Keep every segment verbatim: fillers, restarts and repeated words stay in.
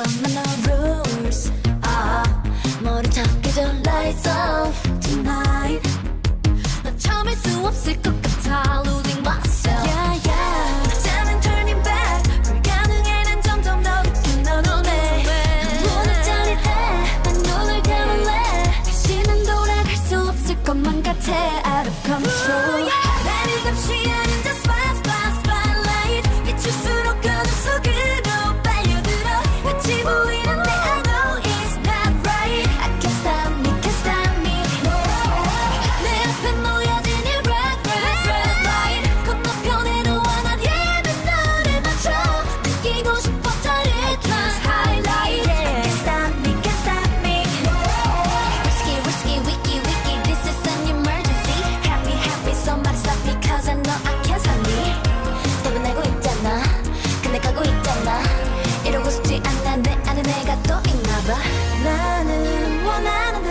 것만 no rules. 아, 머리 탁해져 lights off tonight. 나 참을 수 없을 것 같아 losing myself. Yeah, yeah. 이제는 turning back. 불가능해 난 점점 더 깊은 너 눈에. 문을 짜릿해. 난 눈을 감을래. 다시는 돌아갈 수 없을 것만 같아 out of control. 나를 감시 아닌 just spot spot spotlight. 비출수록 어둠 속으로 빨려들어. 같이 보이는데 I know it's not right. I can't stop me, can't stop me. 내 앞에 놓여진 이 red red red light. 건너편에 너와 난 예쁜 너를 맞춰. 느끼고 싶어 짜릿한 highlight. I can't stop me, can't stop me. Risky risky wicky wicky this is an emergency. Happy happy somebody stop me cause I know I can't stop me. 답은 알고 있잖아. 근데 가고 있잖아. 이러고 싶지 않아. 내 안에 내가 또 있나봐. 나는 원하는데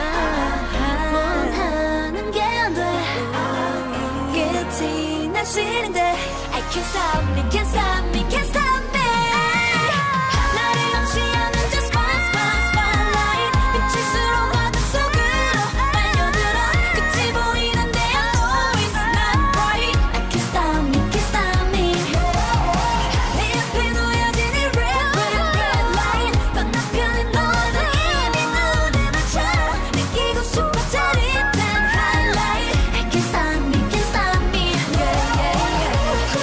원하는 게 안 돼. 끝이 난 싫은데 I can't stop me, can't stop me, can't stop me. 나를 감시하는 just spot spot spotlight. 비칠수록 어둠 속으로 빨려들어. 끝이 보이는데 I know it's not right. I can't stop me, can't stop me. 내 앞에 놓여진 이 red red red light. 건너편에 너는 이미 눈을 맞춰. 느끼고 싶어 짜릿한 highlight. I can't stop me, can't stop me. Yeah, yeah, yeah.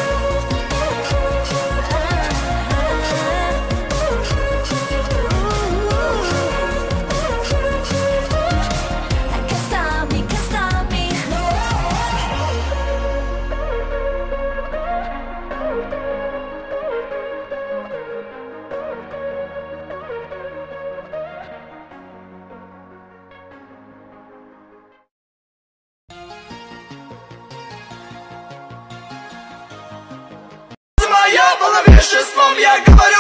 I can't stop me, can't stop me. Моя была вещь, я говорю.